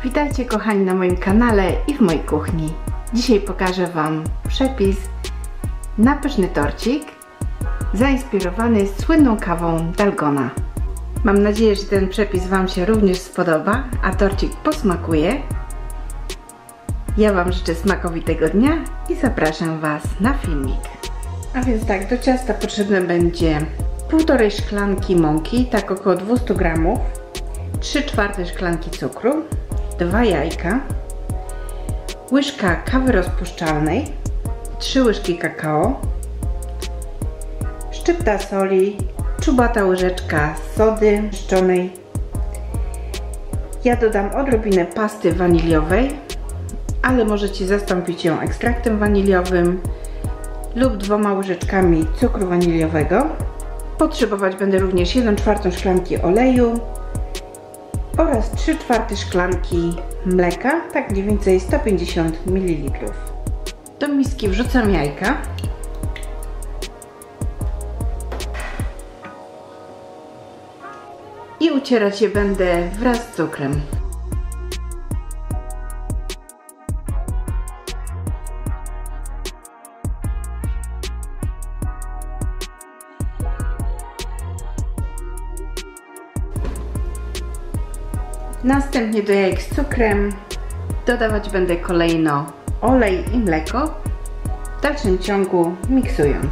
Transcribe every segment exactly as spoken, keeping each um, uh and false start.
Witajcie kochani na moim kanale i w mojej kuchni. Dzisiaj pokażę Wam przepis na pyszny torcik zainspirowany słynną kawą Dalgona. Mam nadzieję, że ten przepis Wam się również spodoba, a torcik posmakuje. Ja Wam życzę smakowitego dnia i zapraszam Was na filmik. A więc tak, do ciasta potrzebne będzie półtorej szklanki mąki, tak około dwieście gramów, trzy czwarte szklanki cukru, dwa jajka, łyżka kawy rozpuszczalnej, trzy łyżki kakao, szczypta soli, czubata łyżeczka sody szczonej. Ja dodam odrobinę pasty waniliowej, ale możecie zastąpić ją ekstraktem waniliowym lub dwoma łyżeczkami cukru waniliowego. Potrzebować będę również jedną czwartą szklanki oleju oraz trzy czwarte szklanki mleka, tak mniej więcej sto pięćdziesiąt mililitrów. Do miski wrzucam jajka. I ucierać je będę wraz z cukrem. Następnie do jajek z cukrem dodawać będę kolejno olej i mleko, w dalszym ciągu miksując.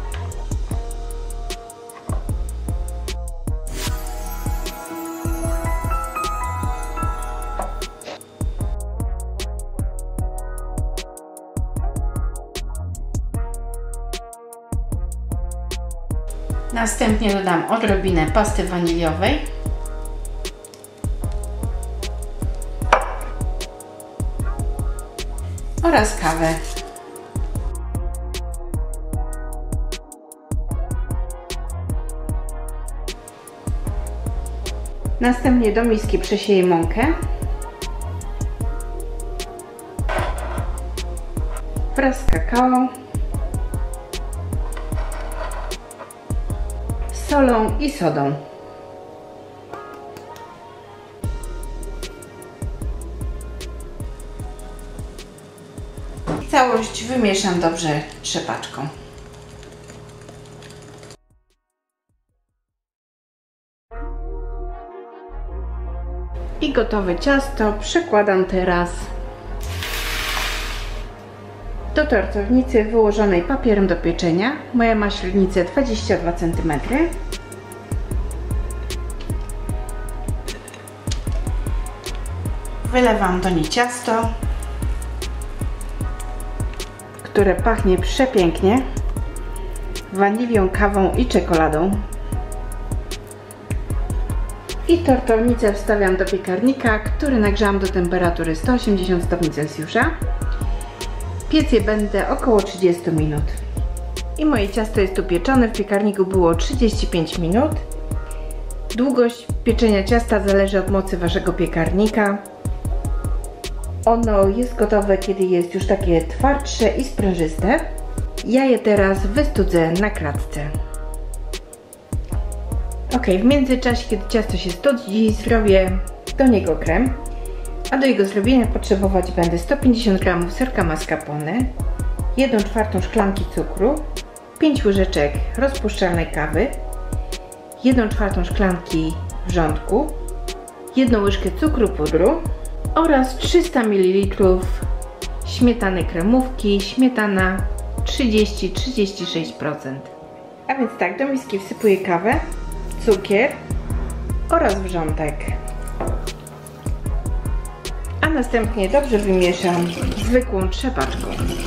Następnie dodam odrobinę pasty waniliowej. Oraz kawę. Następnie do miski przesieję mąkę wraz z kakao, solą i sodą. Całość wymieszam dobrze trzepaczką. I gotowe ciasto przekładam teraz do tortownicy wyłożonej papierem do pieczenia. Moja ma średnicę dwadzieścia dwa centymetry. Wylewam do niej ciasto, które pachnie przepięknie wanilią, kawą i czekoladą. I tortownicę wstawiam do piekarnika, który nagrzałam do temperatury sto osiemdziesiąt stopni Celsjusza. Piec je będę około trzydzieści minut. I moje ciasto jest tu pieczone, w piekarniku było trzydzieści pięć minut. Długość pieczenia ciasta zależy od mocy Waszego piekarnika. Ono jest gotowe, kiedy jest już takie twardsze i sprężyste. Ja je teraz wystudzę na kratce. Ok, w międzyczasie, kiedy ciasto się studzi, zrobię do niego krem. A do jego zrobienia potrzebować będę sto pięćdziesiąt gramów serka mascarpone, jedną czwartą szklanki cukru, pięć łyżeczek rozpuszczalnej kawy, jedną czwartą szklanki wrzątku, jedną łyżkę cukru pudru oraz trzysta mililitrów śmietany kremówki, śmietana trzydzieści do trzydziestu sześciu procent. A więc tak, do miski wsypuję kawę, cukier oraz wrzątek. A następnie dobrze wymieszam zwykłą trzepaczką.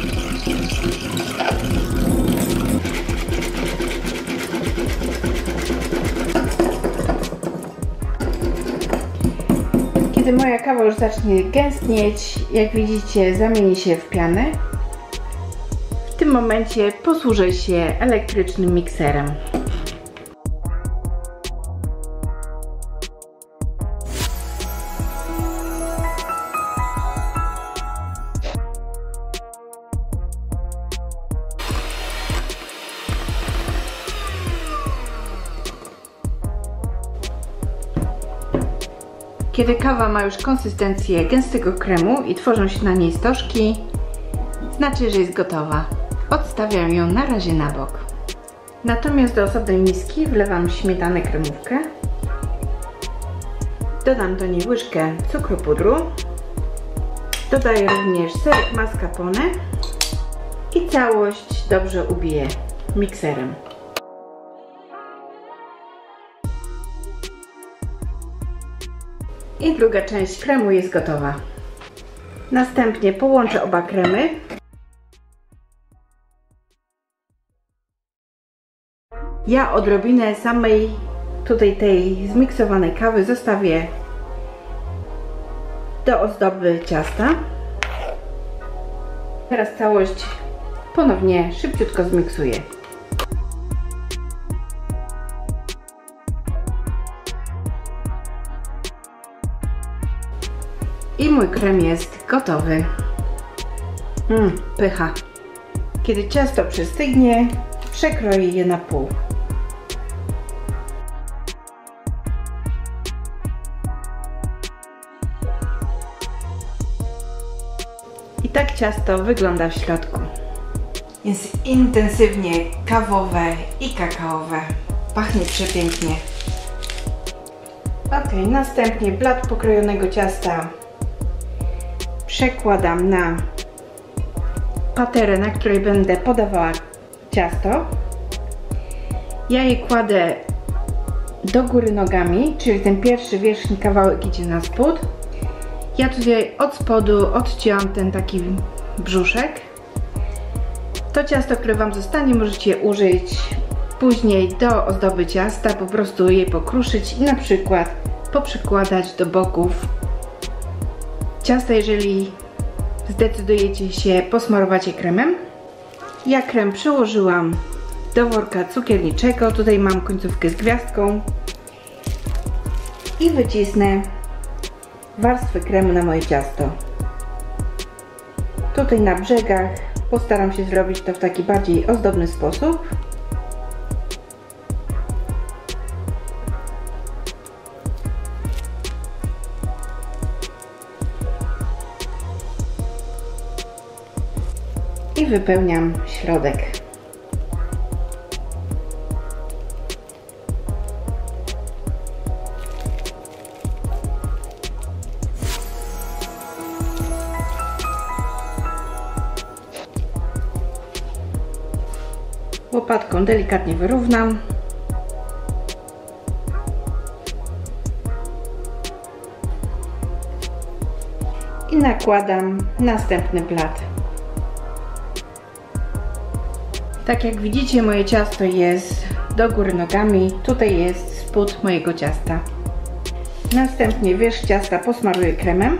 Kiedy moja kawa już zacznie gęstnieć, jak widzicie, zamieni się w pianę. W tym momencie posłużę się elektrycznym mikserem. Kiedy kawa ma już konsystencję gęstego kremu i tworzą się na niej stożki, znaczy, że jest gotowa. Odstawiam ją na razie na bok. Natomiast do osobnej miski wlewam śmietanę kremówkę. Dodam do niej łyżkę cukru pudru. Dodaję również serek mascarpone i całość dobrze ubiję mikserem. I druga część kremu jest gotowa. Następnie połączę oba kremy. Ja odrobinę samej tutaj tej zmiksowanej kawy zostawię do ozdoby ciasta. Teraz całość ponownie szybciutko zmiksuję. I mój krem jest gotowy. Mmm, pycha. Kiedy ciasto przystygnie, przekroję je na pół. I tak ciasto wygląda w środku. Jest intensywnie kawowe i kakaowe. Pachnie przepięknie. Ok, następnie blat pokrojonego ciasta przekładam na paterę, na której będę podawała ciasto. Ja je kładę do góry nogami, czyli ten pierwszy wierzchni kawałek idzie na spód. Ja tutaj od spodu odcięłam ten taki brzuszek. To ciasto, które Wam zostanie, możecie użyć później do ozdoby ciasta, po prostu je pokruszyć i na przykład poprzykładać do boków ciasta, jeżeli zdecydujecie się posmarować je kremem. Ja krem przełożyłam do worka cukierniczego, tutaj mam końcówkę z gwiazdką i wycisnę warstwę kremu na moje ciasto. Tutaj na brzegach postaram się zrobić to w taki bardziej ozdobny sposób. I wypełniam środek. Łopatką delikatnie wyrównam. I nakładam następny blat. Tak jak widzicie, moje ciasto jest do góry nogami. Tutaj jest spód mojego ciasta. Następnie wierzch ciasta posmaruję kremem.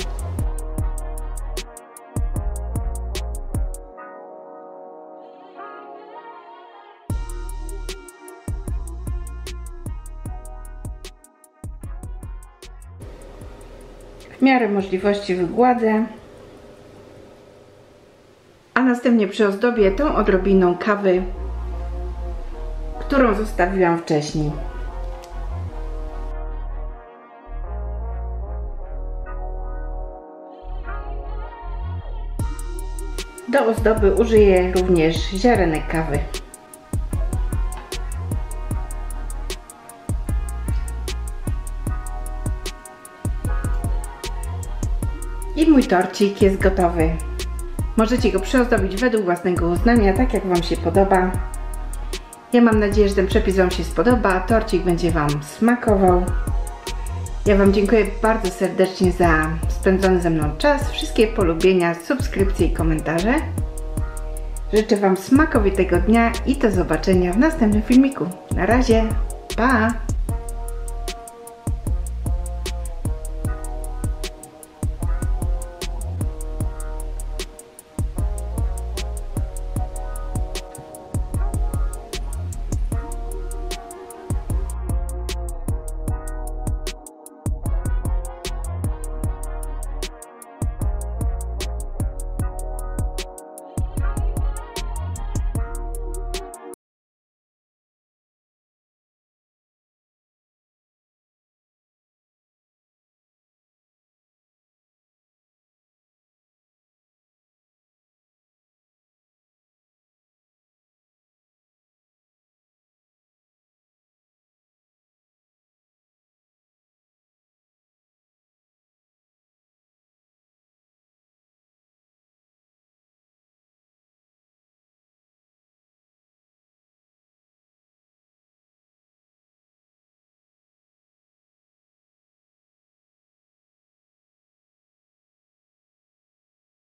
W miarę możliwości wygładzę. A następnie przyozdobię tą odrobiną kawy, którą zostawiłam wcześniej. Do ozdoby użyję również ziarenek kawy. I mój torcik jest gotowy. Możecie go przyozdobić według własnego uznania, tak jak Wam się podoba. Ja mam nadzieję, że ten przepis Wam się spodoba, torcik będzie Wam smakował. Ja Wam dziękuję bardzo serdecznie za spędzony ze mną czas, wszystkie polubienia, subskrypcje i komentarze. Życzę Wam smakowitego dnia i do zobaczenia w następnym filmiku. Na razie, pa!